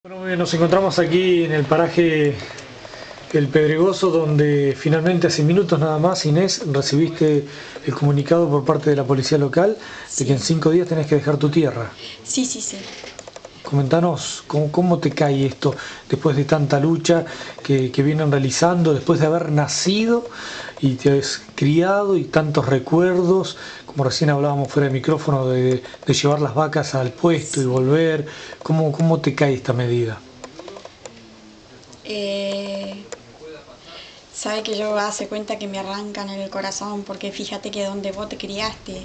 Bueno, muy bien, nos encontramos aquí en el paraje El Pedregoso, donde finalmente hace minutos nada más, Inés, recibiste el comunicado por parte de la policía local de que en 5 días tenés que dejar tu tierra. Sí, sí, sí. Comentanos cómo te cae esto después de tanta lucha que vienen realizando, después de haber nacido y te has criado y tantos recuerdos, como recién hablábamos fuera de micrófono, de llevar las vacas al puesto y volver. ¿Cómo te cae esta medida? Sabe que yo hace cuenta que me arrancan en el corazón, porque fíjate que donde vos te criaste,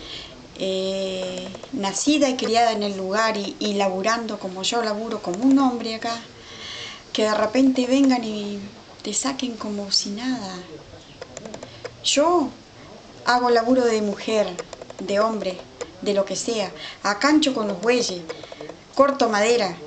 nacida y criada en el lugar y laburando como yo laburo, como un hombre acá, que de repente vengan y te saquen como si nada. Yo hago laburo de mujer, de hombre, de lo que sea, acancho con los bueyes, corto madera,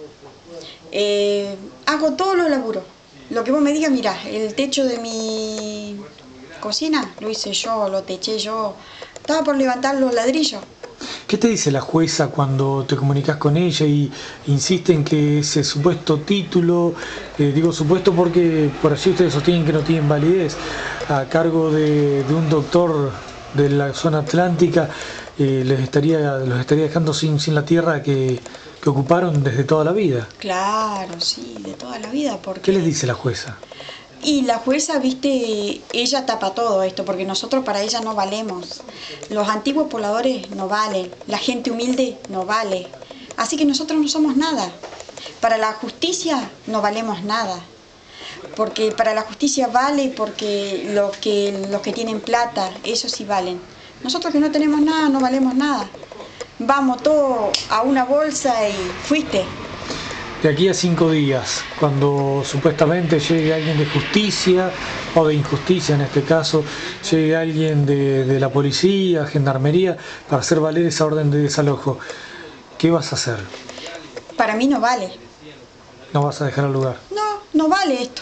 hago todos los laburos. Lo que vos me digas, mira, el techo de mi cocina lo hice yo, lo teché yo. Estaba por levantar los ladrillos. ¿Qué te dice la jueza cuando te comunicas con ella y insiste en que ese supuesto título, digo supuesto porque por allí ustedes sostienen que no tienen validez, a cargo de un doctor de la zona atlántica, los estaría dejando sin la tierra que ocuparon desde toda la vida? Claro, sí, de toda la vida, porque... ¿Qué les dice la jueza? Y la jueza, viste, ella tapa todo esto, porque nosotros para ella no valemos. Los antiguos pobladores no valen, la gente humilde no vale. Así que nosotros no somos nada. Para la justicia no valemos nada. Porque para la justicia vale porque los que tienen plata, esos sí valen. Nosotros que no tenemos nada, no valemos nada. Vamos todos a una bolsa y fuiste. De aquí a 5 días, cuando supuestamente llegue alguien de justicia o de injusticia en este caso, llegue alguien de la policía, gendarmería, para hacer valer esa orden de desalojo, ¿qué vas a hacer? Para mí no vale. ¿No vas a dejar el lugar? No, no vale esto.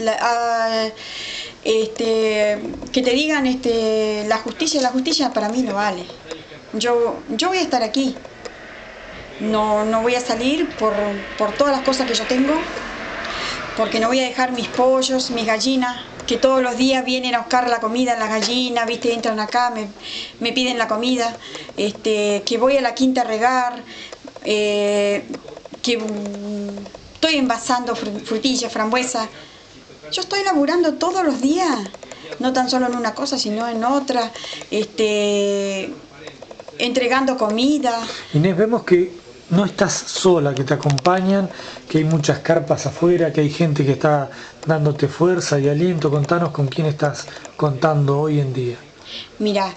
Que te digan la justicia para mí no vale. Yo voy a estar aquí. No voy a salir por todas las cosas que yo tengo, porque no voy a dejar mis pollos, mis gallinas, que todos los días vienen a buscar la comida, las gallinas, viste, entran acá, me piden la comida, que voy a la quinta a regar, que estoy envasando frutillas, frambuesas. Yo estoy laburando todos los días, no tan solo en una cosa, sino en otra, entregando comida. Inés, vemos que no estás sola, que te acompañan, que hay muchas carpas afuera, que hay gente que está dándote fuerza y aliento. Contanos con quién estás contando hoy en día. Mira,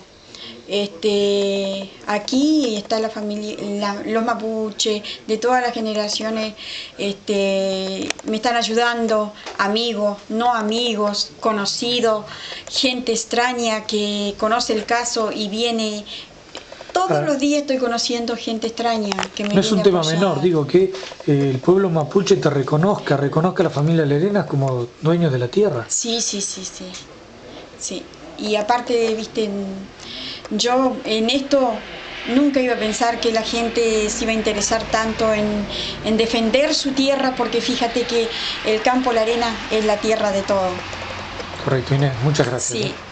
aquí está la familia, los mapuches, de todas las generaciones, me están ayudando, amigos, no amigos, conocidos, gente extraña que conoce el caso y viene. Todos los días estoy conociendo gente extraña que me No es un tema apoyar. menor, digo que el pueblo mapuche te reconozca a la familia Lerena como dueños de la tierra. Sí. Sí. Y aparte, viste, yo en esto nunca iba a pensar que la gente se iba a interesar tanto en defender su tierra, porque fíjate que el campo, la arena, es la tierra de todo. Correcto, Inés, muchas gracias. Sí.